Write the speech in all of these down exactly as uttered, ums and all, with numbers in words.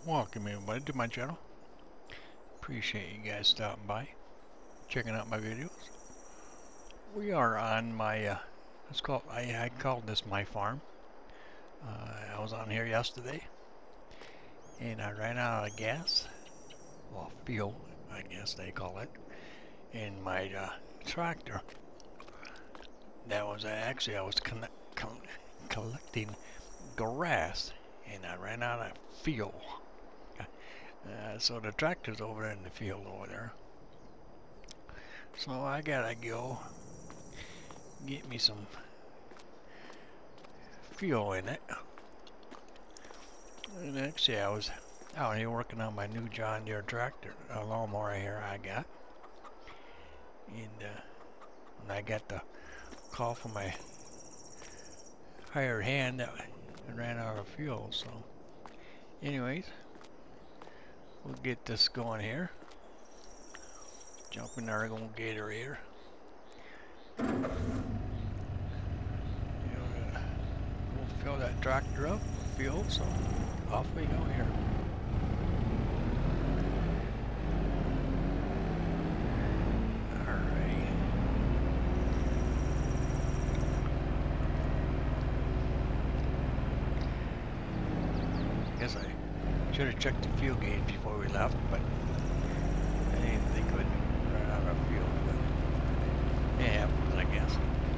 Welcome everybody to my channel. Appreciate you guys stopping by, checking out my videos. We are on my, uh, let's call it, I, I called this my farm. Uh, I was on here yesterday, and I ran out of gas, well fuel, I guess they call it, in my uh, tractor. That was uh, actually I was collecting grass, and I ran out of fuel. Uh, so the tractor's over in the field over there. So I gotta go get me some fuel in it. And actually I was out here working on my new John Deere tractor, a lawnmower here I got. And, uh, and I got the call from my hired hand that I ran out of fuel. So anyways, we'll get this going here. Jump in there, gonna get her here. We'll fill that tractor up with fuel, so off we go here. Alright. Guess I should have checked the fuel gauge before we left, but I didn't think we'd run out of fuel, but yeah, I guess.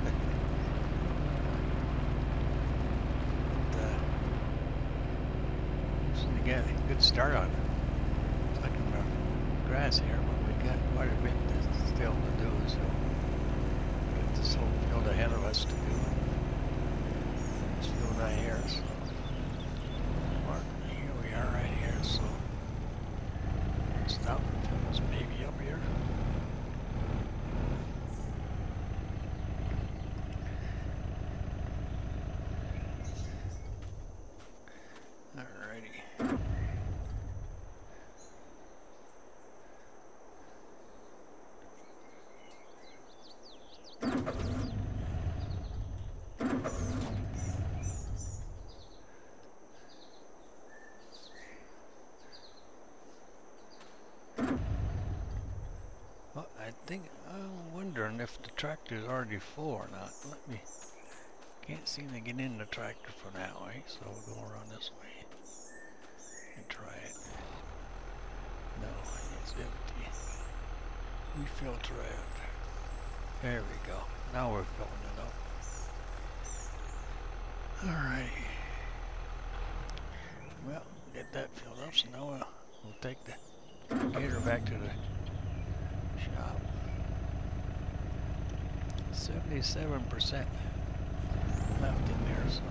We got a good start on collecting the grass here, but we got quite a bit still to do, so got this whole field ahead of us to do. This field right here, so here we are right here, so stop and fill this baby up here. Alrighty. Well, I think I'm wondering if the tractor is already full or not. Let me. Can't seem to get in the tractor from that way, so we'll go around this way and try it. No, it's empty. We filter out. There we go. Now we're filling it up. Alright. Well, get that filled up, so now we'll, we'll take the gator back to the shop. seventy-seven percent left in there, so.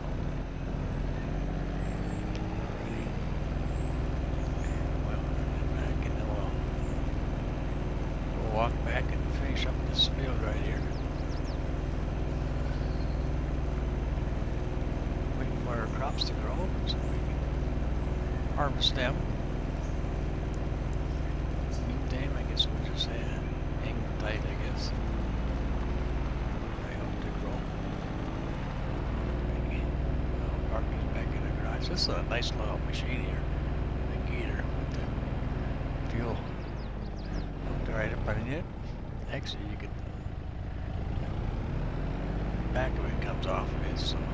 Well, back and then we'll, we'll walk back and finish up this field right here. Waiting for our crops to grow so we can harvest them. Meantime, I guess we'll just uh, hang tight, I guess. I hope to grow. Parking's back in the garage. This is a nice little machine here. The gator with the fuel hooked right up on it. Actually, you could. The back of it comes off of it, so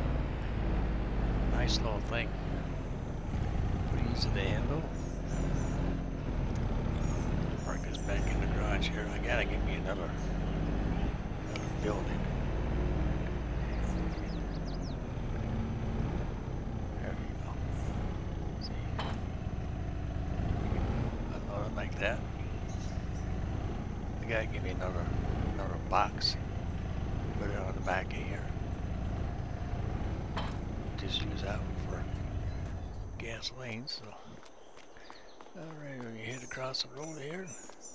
nice little thing. Pretty easy to handle. Park this back in the garage here. I gotta get me another, another building. Like that. You gotta give me another another box. Put it on the back of here. Just use that one for gasoline. So, all right, we're gonna head across the road here.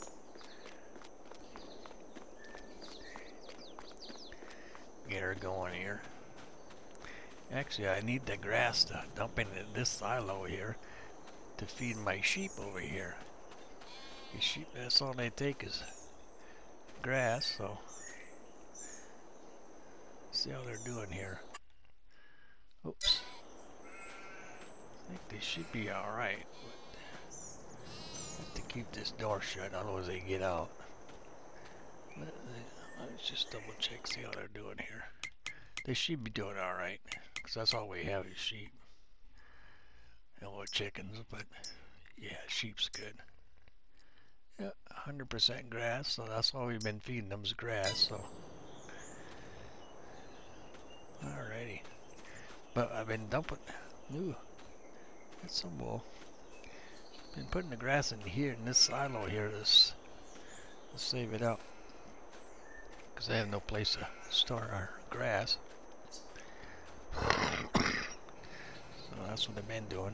Get her going here. Actually, I need the grass to dump into this silo here to feed my sheep over here. These sheep, that's all they take is grass, so see how they're doing here. Oops. I think the should be alright. Have to keep this door shut, otherwise they get out. Let, let's just double check, see how they're doing here. They should be doing alright, because that's all we have is sheep. And with chickens, but yeah, sheep's good. Yeah, one hundred percent grass, so that's all we've been feeding them is grass, so. Alrighty. But I've been dumping, ooh, that's some wool. Been putting the grass in here, in this silo here, this, to save it up. Because I have no place to store our grass. So that's what I've been doing.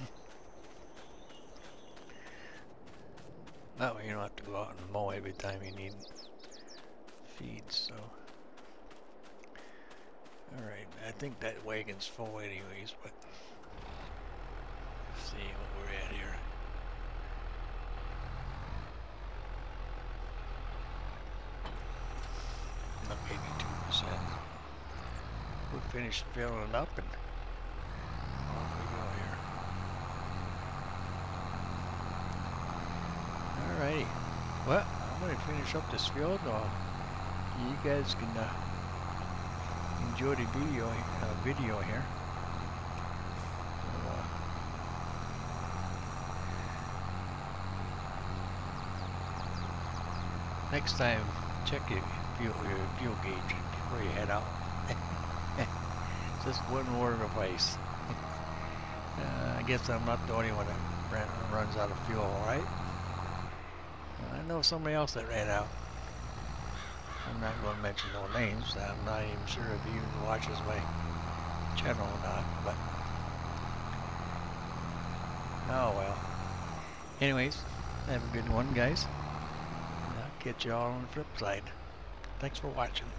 That way you don't have to go out and mow every time you need feed, so. Alright, I think that wagon's full anyways, but let's see what we're at here. Up eighty-two percent. We'll finish filling it up and off we go here. Alrighty. Well, I'm going to finish up this field. Uh, you guys can uh, enjoy the video, uh, video here. So, uh, next time, check your fuel, your fuel gauge before you head out. Just one more advice. uh, I guess I'm not the only one that ran, runs out of fuel, right? I know somebody else that ran out. I'm not going to mention no names. I'm not even sure if he even watches my channel or not, but oh well. Anyways, have a good one, guys. I'll catch you all on the flip side. Thanks for watching.